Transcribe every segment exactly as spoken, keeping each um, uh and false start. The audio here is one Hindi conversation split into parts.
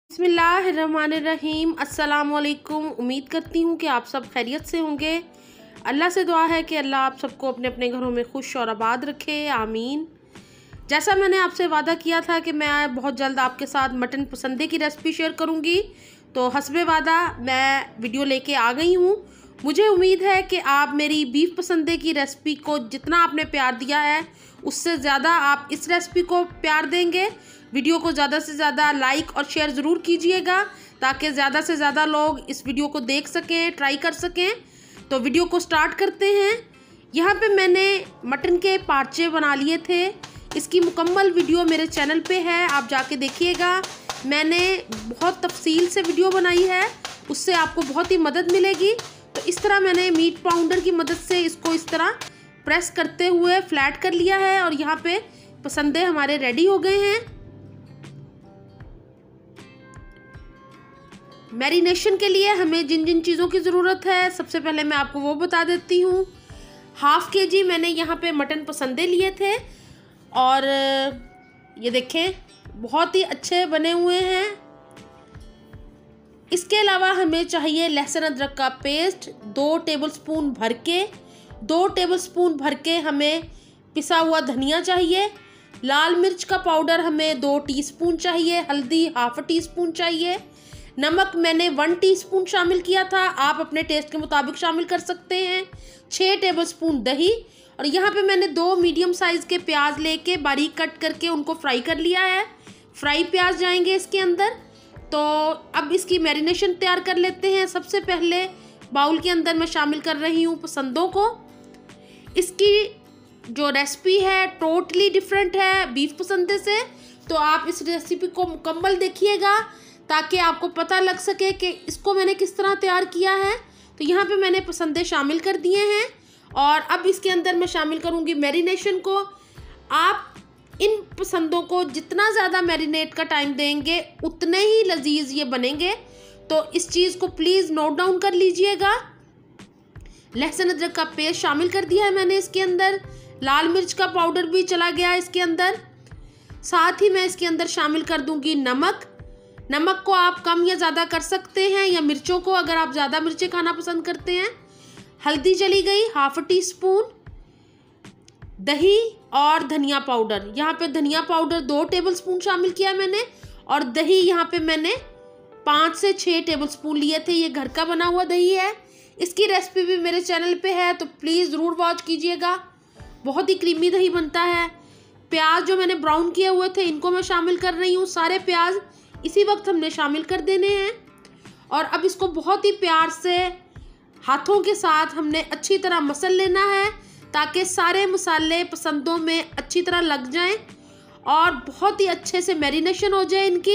बिस्मिल्लाहिर्रहमानिर्रहीम। अस्सलाम वालेकुम। उम्मीद करती हूँ कि आप सब खैरियत से होंगे। अल्लाह से दुआ है कि अल्लाह आप सबको अपने अपने घरों में खुश और आबाद रखे, आमीन। जैसा मैंने आपसे वादा किया था कि मैं बहुत जल्द आपके साथ मटन पसंदे की रेसिपी शेयर करूँगी, तो हस्बे वादा मैं वीडियो लेके आ गई हूँ। मुझे उम्मीद है कि आप मेरी बीफ पसंदे की रेसिपी को जितना आपने प्यार दिया है उससे ज़्यादा आप इस रेसिपी को प्यार देंगे। वीडियो को ज़्यादा से ज़्यादा लाइक और शेयर ज़रूर कीजिएगा ताकि ज़्यादा से ज़्यादा लोग इस वीडियो को देख सकें, ट्राई कर सकें। तो वीडियो को स्टार्ट करते हैं। यहाँ पे मैंने मटन के पार्चे बना लिए थे। इसकी मुकम्मल वीडियो मेरे चैनल पे है, आप जाके देखिएगा। मैंने बहुत तफसील से वीडियो बनाई है, उससे आपको बहुत ही मदद मिलेगी। तो इस तरह मैंने मीट पाउडर की मदद से इसको इस तरह प्रेस करते हुए फ्लैट कर लिया है और यहाँ पे पसंदे हमारे रेडी हो गए हैं। मैरिनेशन के लिए हमें जिन जिन चीज़ों की ज़रूरत है सबसे पहले मैं आपको वो बता देती हूँ। हाफ़ के जी मैंने यहाँ पे मटन पसंदे लिए थे और ये देखें बहुत ही अच्छे बने हुए हैं। इसके अलावा हमें चाहिए लहसुन अदरक का पेस्ट दो टेबलस्पून भर के, दो टेबलस्पून भर के हमें पिसा हुआ धनिया चाहिए। लाल मिर्च का पाउडर हमें दो टीस्पून चाहिए, हल्दी हाफ टी स्पून चाहिए। नमक मैंने वन टीस्पून शामिल किया था, आप अपने टेस्ट के मुताबिक शामिल कर सकते हैं। छः टेबलस्पून दही और यहाँ पे मैंने दो मीडियम साइज़ के प्याज लेके बारीक कट करके उनको फ्राई कर लिया है। फ्राई प्याज जाएंगे इसके अंदर। तो अब इसकी मैरिनेशन तैयार कर लेते हैं। सबसे पहले बाउल के अंदर मैं शामिल कर रही हूँ पसंदों को। इसकी जो रेसिपी है टोटली डिफरेंट है बीफ पसंदे से, तो आप इस रेसिपी को मुकम्मल देखिएगा ताकि आपको पता लग सके कि इसको मैंने किस तरह तैयार किया है। तो यहाँ पे मैंने पसंदे शामिल कर दिए हैं और अब इसके अंदर मैं शामिल करूँगी मैरिनेशन को। आप इन पसंदों को जितना ज़्यादा मैरिनेट का टाइम देंगे उतने ही लजीज ये बनेंगे, तो इस चीज़ को प्लीज़ नोट डाउन कर लीजिएगा। लहसुन अदरक का पेस्ट शामिल कर दिया है मैंने इसके अंदर। लाल मिर्च का पाउडर भी चला गया इसके अंदर। साथ ही मैं इसके अंदर शामिल कर दूंगी नमक। नमक को आप कम या ज़्यादा कर सकते हैं, या मिर्चों को अगर आप ज़्यादा मिर्चें खाना पसंद करते हैं। हल्दी चली गई हाफ टी स्पून। दही और धनिया पाउडर, यहाँ पे धनिया पाउडर दो टेबलस्पून शामिल किया मैंने और दही यहाँ पे मैंने पाँच से छः टेबलस्पून लिए थे। ये घर का बना हुआ दही है। इसकी रेसिपी भी मेरे चैनल पे है, तो प्लीज़ ज़रूर वॉच कीजिएगा। बहुत ही क्रीमी दही बनता है। प्याज जो मैंने ब्राउन किए हुए थे इनको मैं शामिल कर रही हूँ। सारे प्याज इसी वक्त हमने शामिल कर देने हैं और अब इसको बहुत ही प्यार से हाथों के साथ हमने अच्छी तरह मसल लेना है ताकि सारे मसाले पसंदों में अच्छी तरह लग जाएं और बहुत ही अच्छे से मैरिनेशन हो जाए इनकी।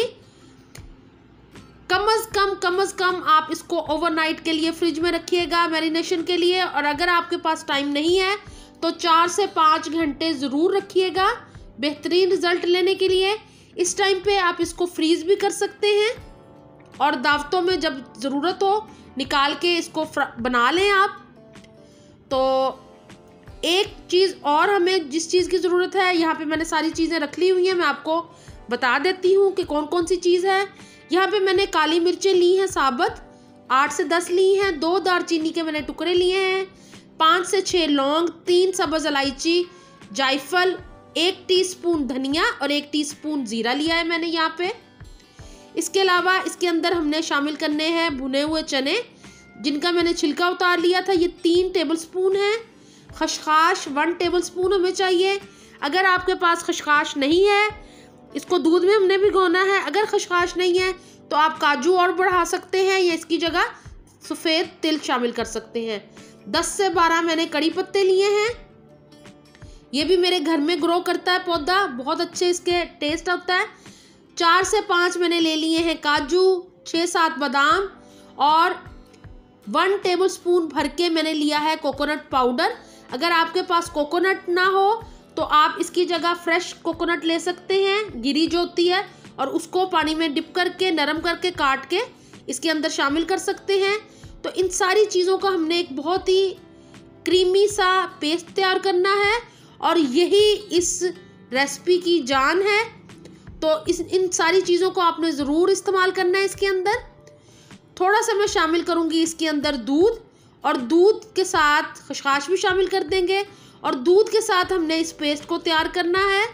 कम अज़ कम कम अज़ कम आप इसको ओवरनाइट के लिए फ्रिज में रखिएगा मैरिनेशन के लिए, और अगर आपके पास टाइम नहीं है तो चार से पाँच घंटे ज़रूर रखिएगा बेहतरीन रिज़ल्ट लेने के लिए। इस टाइम पे आप इसको फ्रीज़ भी कर सकते हैं और दावतों में जब ज़रूरत हो निकाल के इसको बना लें आप। तो एक चीज़ और हमें जिस चीज़ की ज़रूरत है, यहाँ पे मैंने सारी चीज़ें रख ली हुई हैं, मैं आपको बता देती हूँ कि कौन कौन सी चीज़ है। यहाँ पे मैंने काली मिर्चें ली हैं साबुत, आठ से दस ली हैं। दो दालचीनी के मैंने टुकड़े लिए हैं। पाँच से छः लौंग, तीन सब्ज़ इलायची, जायफल, एक टीस्पून धनिया और एक टीस्पून ज़ीरा लिया है मैंने यहाँ पे। इसके अलावा इसके अंदर हमने शामिल करने हैं भुने हुए चने जिनका मैंने छिलका उतार लिया था, ये तीन टेबलस्पून है। खसखस वन टेबलस्पून हमें चाहिए। अगर आपके पास खसखस नहीं है, इसको दूध में हमने भिगोना है। अगर खसखस नहीं है तो आप काजू और बढ़ा सकते हैं या इसकी जगह सफ़ेद तिल शामिल कर सकते हैं। दस से बारह मैंने कड़ी पत्ते लिए हैं। ये भी मेरे घर में ग्रो करता है पौधा, बहुत अच्छे इसके टेस्ट होता है। चार से पाँच मैंने ले लिए हैं काजू, छः सात बादाम और वन टेबलस्पून भर के मैंने लिया है कोकोनट पाउडर। अगर आपके पास कोकोनट ना हो तो आप इसकी जगह फ्रेश कोकोनट ले सकते हैं, गिरी जो होती है, और उसको पानी में डिप करके नरम करके काट के इसके अंदर शामिल कर सकते हैं। तो इन सारी चीज़ों का हमने एक बहुत ही क्रीमी सा पेस्ट तैयार करना है और यही इस रेसिपी की जान है। तो इस इन सारी चीज़ों को आपने ज़रूर इस्तेमाल करना है इसके अंदर। थोड़ा सा मैं शामिल करूँगी इसके अंदर दूध, और दूध के साथ खसखस भी शामिल कर देंगे, और दूध के साथ हमने इस पेस्ट को तैयार करना है।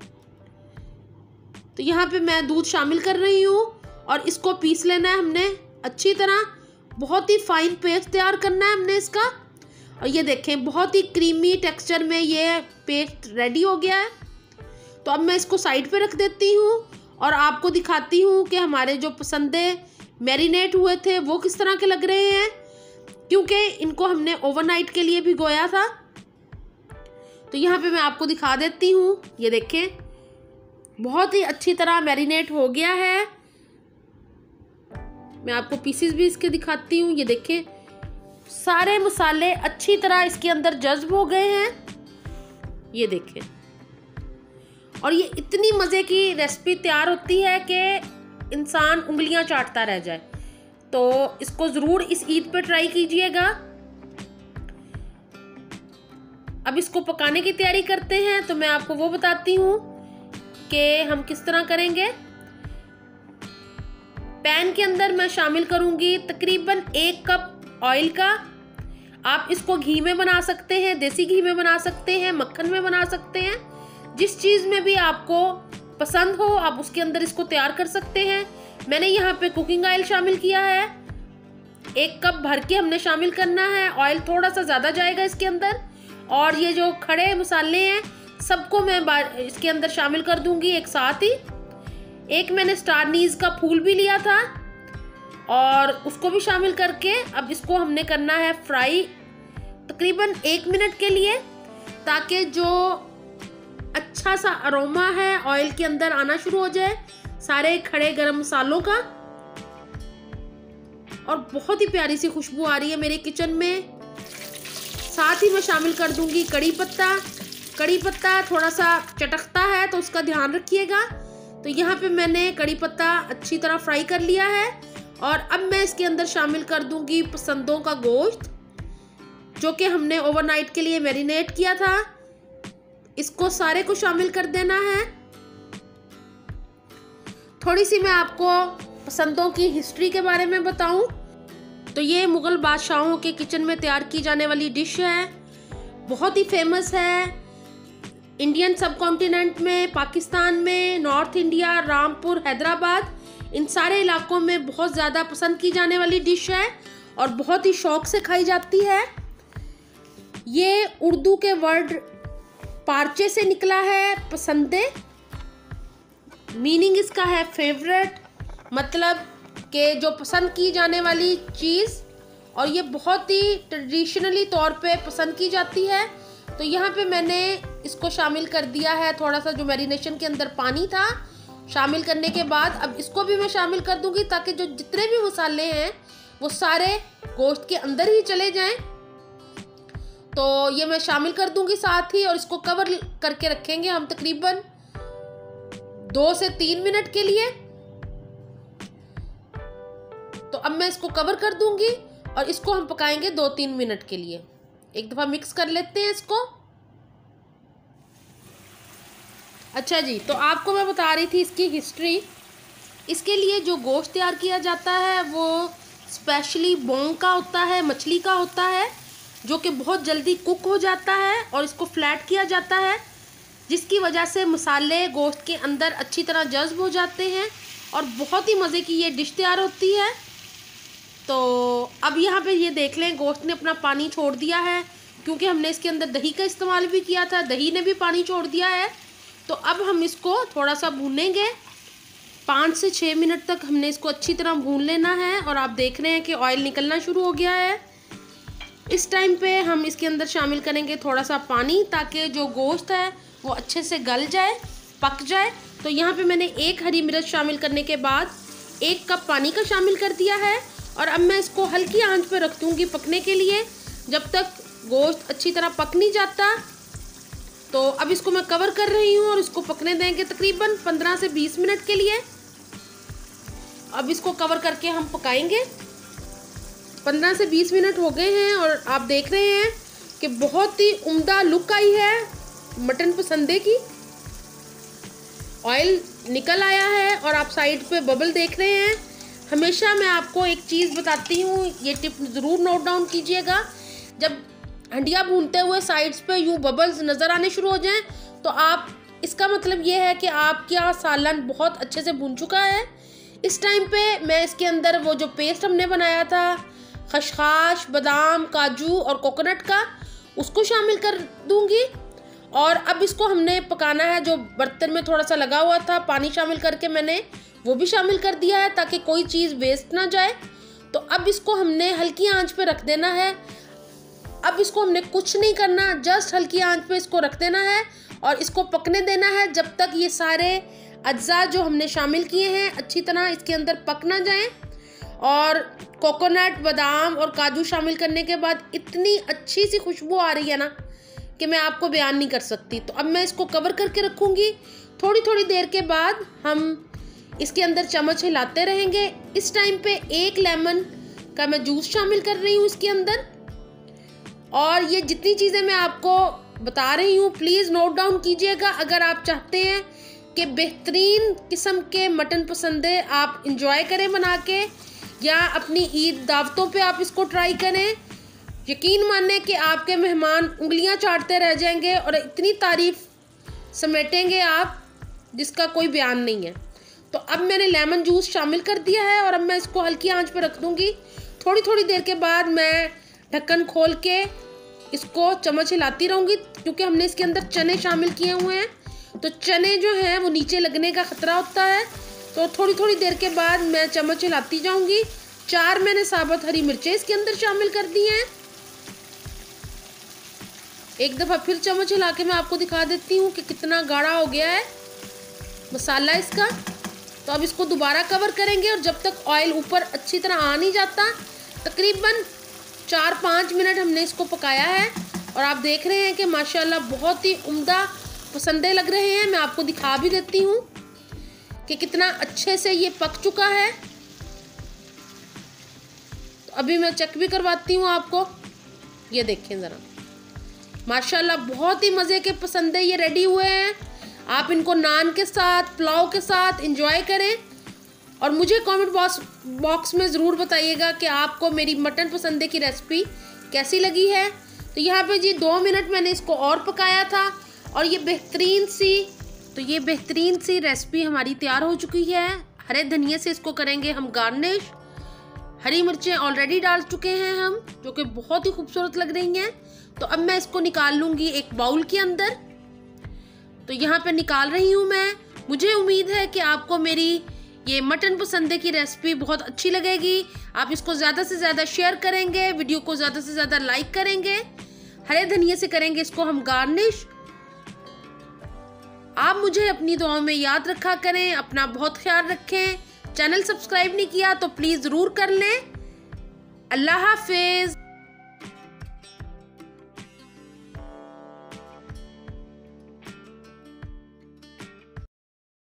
तो यहाँ पे मैं दूध शामिल कर रही हूँ और इसको पीस लेना है हमने अच्छी तरह। बहुत ही फाइन पेस्ट तैयार करना है हमने इसका। और ये देखें बहुत ही क्रीमी टेक्सचर में ये पेस्ट रेडी हो गया है। तो अब मैं इसको साइड पे रख देती हूँ और आपको दिखाती हूँ कि हमारे जो पसंदे मैरिनेट हुए थे वो किस तरह के लग रहे हैं, क्योंकि इनको हमने ओवरनाइट के लिए भिगोया था। तो यहाँ पे मैं आपको दिखा देती हूँ, ये देखें बहुत ही अच्छी तरह मैरिनेट हो गया है। मैं आपको पीसेस भी इसके दिखाती हूँ, ये देखें सारे मसाले अच्छी तरह इसके अंदर जज्ब हो गए हैं, ये देखें। और ये इतनी मज़े की रेसिपी तैयार होती है कि इंसान उंगलियां चाटता रह जाए। तो इसको ज़रूर इस ईद पे ट्राई कीजिएगा। अब इसको पकाने की तैयारी करते हैं, तो मैं आपको वो बताती हूँ कि हम किस तरह करेंगे। पैन के अंदर मैं शामिल करूँगी तकरीबन एक कप ऑयल का। आप इसको घी में बना सकते हैं, देसी घी में बना सकते हैं, मक्खन में बना सकते हैं, जिस चीज़ में भी आपको पसंद हो आप उसके अंदर इसको तैयार कर सकते हैं। मैंने यहाँ पे कुकिंग ऑयल शामिल किया है, एक कप भर के हमने शामिल करना है। ऑयल थोड़ा सा ज़्यादा जाएगा इसके अंदर। और ये जो खड़े मसाले हैं सबको मैं इसके अंदर शामिल कर दूंगी एक साथ ही। एक मैंने स्टार नीज का फूल भी लिया था और उसको भी शामिल करके अब इसको हमने करना है फ्राई तकरीबन एक मिनट के लिए, ताकि जो अच्छा सा अरोमा है ऑयल के अंदर आना शुरू हो जाए सारे खड़े गरम मसालों का। और बहुत ही प्यारी सी खुशबू आ रही है मेरे किचन में। साथ ही मैं शामिल कर दूंगी कड़ी पत्ता। कड़ी पत्ता थोड़ा सा चटकता है तो उसका ध्यान रखिएगा। तो यहाँ पे मैंने कड़ी पत्ता अच्छी तरह फ्राई कर लिया है और अब मैं इसके अंदर शामिल कर दूंगी पसंदों का गोश्त, जो कि हमने ओवरनाइट के लिए मैरिनेट किया था। इसको सारे को शामिल कर देना है। थोड़ी सी मैं आपको पसंदों की हिस्ट्री के बारे में बताऊं तो ये मुग़ल बादशाहों के किचन में तैयार की जाने वाली डिश है, बहुत ही फेमस है। इंडियन सब कॉन्टिनेंट में, पाकिस्तान में, नॉर्थ इंडिया, रामपुर, हैदराबाद, इन सारे इलाकों में बहुत ज़्यादा पसंद की जाने वाली डिश है और बहुत ही शौक से खाई जाती है। ये उर्दू के वर्ड पार्चे से निकला है, पसंदे। मीनिंग इसका है फेवरेट, मतलब कि जो पसंद की जाने वाली चीज़, और ये बहुत ही ट्रेडिशनली तौर पे पसंद की जाती है। तो यहाँ पे मैंने इसको शामिल कर दिया है, थोड़ा सा जो मैरिनेशन के अंदर पानी था शामिल करने के बाद अब इसको भी मैं शामिल कर दूंगी, ताकि जो जितने भी मसाले हैं वो सारे गोश्त के अंदर ही चले जाएं। तो ये मैं शामिल कर दूंगी साथ ही, और इसको कवर करके रखेंगे हम तकरीबन दो से तीन मिनट के लिए। तो अब मैं इसको कवर कर दूंगी और इसको हम पकाएंगे दो तीन मिनट के लिए। एक दफ़ा मिक्स कर लेते हैं इसको। अच्छा जी, तो आपको मैं बता रही थी इसकी हिस्ट्री। इसके लिए जो गोश्त तैयार किया जाता है वो स्पेशली बोंग का होता है, मछली का होता है, जो कि बहुत जल्दी कुक हो जाता है और इसको फ्लैट किया जाता है, जिसकी वजह से मसाले गोश्त के अंदर अच्छी तरह जज्ब हो जाते हैं और बहुत ही मज़े की ये डिश तैयार होती है। तो अब यहाँ पे ये देख लें गोश्त ने अपना पानी छोड़ दिया है, क्योंकि हमने इसके अंदर दही का इस्तेमाल भी किया था, दही ने भी पानी छोड़ दिया है। तो अब हम इसको थोड़ा सा भूनेंगे, पाँच से छः मिनट तक हमने इसको अच्छी तरह भून लेना है। और आप देख रहे हैं कि ऑयल निकलना शुरू हो गया है। इस टाइम पे हम इसके अंदर शामिल करेंगे थोड़ा सा पानी, ताकि जो गोश्त है वो अच्छे से गल जाए, पक जाए। तो यहाँ पे मैंने एक हरी मिर्च शामिल करने के बाद एक कप पानी का शामिल कर दिया है और अब मैं इसको हल्की आंच पे रख दूँगी पकने के लिए, जब तक गोश्त अच्छी तरह पक नहीं जाता। तो अब इसको मैं कवर कर रही हूँ और इसको पकने देंगे तकरीबन पंद्रह से बीस मिनट के लिए। अब इसको कवर करके हम पकाएंगे। पंद्रह से बीस मिनट हो गए हैं और आप देख रहे हैं कि बहुत ही उम्दा लुक आई है मटन पसंदे की। ऑयल निकल आया है और आप साइड पे बबल देख रहे हैं। हमेशा मैं आपको एक चीज़ बताती हूँ, ये टिप ज़रूर नोट डाउन कीजिएगा। जब हंडिया भूनते हुए साइड्स पे यूँ बबल्स नज़र आने शुरू हो जाएं तो आप, इसका मतलब ये है कि आपका सालन बहुत अच्छे से भून चुका है। इस टाइम पे मैं इसके अंदर वो जो पेस्ट हमने बनाया था खसखस, बादाम, काजू और कोकोनट का, उसको शामिल कर दूंगी। और अब इसको हमने पकाना है। जो बर्तन में थोड़ा सा लगा हुआ था पानी शामिल करके मैंने वो भी शामिल कर दिया है ताकि कोई चीज़ वेस्ट ना जाए। तो अब इसको हमने हल्की आंच पे रख देना है। अब इसको हमने कुछ नहीं करना, जस्ट हल्की आंच पे इसको रख देना है और इसको पकने देना है जब तक ये सारे अज्जा जो हमने शामिल किए हैं अच्छी तरह इसके अंदर पक ना जाएं। और कोकोनट, बादाम और काजू शामिल करने के बाद इतनी अच्छी सी खुशबू आ रही है ना कि मैं आपको बयान नहीं कर सकती। तो अब मैं इसको कवर करके रखूँगी। थोड़ी थोड़ी देर के बाद हम इसके अंदर चम्मच हिलाते रहेंगे। इस टाइम पे एक लेमन का मैं जूस शामिल कर रही हूँ इसके अंदर। और ये जितनी चीज़ें मैं आपको बता रही हूँ प्लीज़ नोट डाउन कीजिएगा। अगर आप चाहते हैं कि बेहतरीन किस्म के मटन पसंदे आप इंजॉय करें बना के, या अपनी ईद दावतों पे आप इसको ट्राई करें, यकीन माने कि आपके मेहमान उंगलियां चाटते रह जाएंगे और इतनी तारीफ समेटेंगे आप जिसका कोई बयान नहीं है। तो अब मैंने लेमन जूस शामिल कर दिया है और अब मैं इसको हल्की आंच पे रख दूँगी। थोड़ी थोड़ी देर के बाद मैं ढक्कन खोल के इसको चम्मच हिलाती रहूँगी क्योंकि हमने इसके अंदर चने शामिल किए हुए हैं। तो चने जो हैं वो नीचे लगने का ख़तरा होता है। तो थोड़ी थोड़ी देर के बाद मैं चम्मच हिलाती जाऊँगी। चार मैंने साबुत हरी मिर्चें इसके अंदर शामिल कर दी हैं। एक दफ़ा फिर चम्मच हिला के मैं आपको दिखा देती हूँ कि कितना गाढ़ा हो गया है मसाला इसका। तो अब इसको दोबारा कवर करेंगे और जब तक ऑयल ऊपर अच्छी तरह आ नहीं जाता, तकरीबन चार पाँच मिनट हमने इसको पकाया है। और आप देख रहे हैं कि माशाल्लाह बहुत ही उम्दा पसंदे लग रहे हैं। मैं आपको दिखा भी देती हूँ कि कितना अच्छे से ये पक चुका है। तो अभी मैं चेक भी करवाती हूँ आपको। ये देखें ज़रा, माशाल्लाह बहुत ही मज़े के पसंदे ये रेडी हुए हैं। आप इनको नान के साथ, पुलाव के साथ एंजॉय करें और मुझे कमेंट बॉक्स बॉक्स में ज़रूर बताइएगा कि आपको मेरी मटन पसंदे की रेसिपी कैसी लगी है। तो यहाँ पे जी दो मिनट मैंने इसको और पकाया था और ये बेहतरीन सी तो ये बेहतरीन सी रेसिपी हमारी तैयार हो चुकी है। हरे धनिया से इसको करेंगे हम गार्निश। हरी मिर्चें ऑलरेडी डाल चुके हैं हम, जो कि बहुत ही खूबसूरत लग रही हैं। तो अब मैं इसको निकाल लूँगी एक बाउल के अंदर। तो यहाँ पे निकाल रही हूँ मैं। मुझे उम्मीद है कि आपको मेरी ये मटन पसंदे की रेसिपी बहुत अच्छी लगेगी। आप इसको ज़्यादा से ज़्यादा शेयर करेंगे, वीडियो को ज़्यादा से ज़्यादा लाइक करेंगे। हरे धनिया से करेंगे इसको हम गार्निश। आप मुझे अपनी दुआओं में याद रखा करें। अपना बहुत ख्याल रखें। चैनल सब्सक्राइब नहीं किया तो प्लीज़ ज़रूर कर लें। अल्लाह हाफिज़।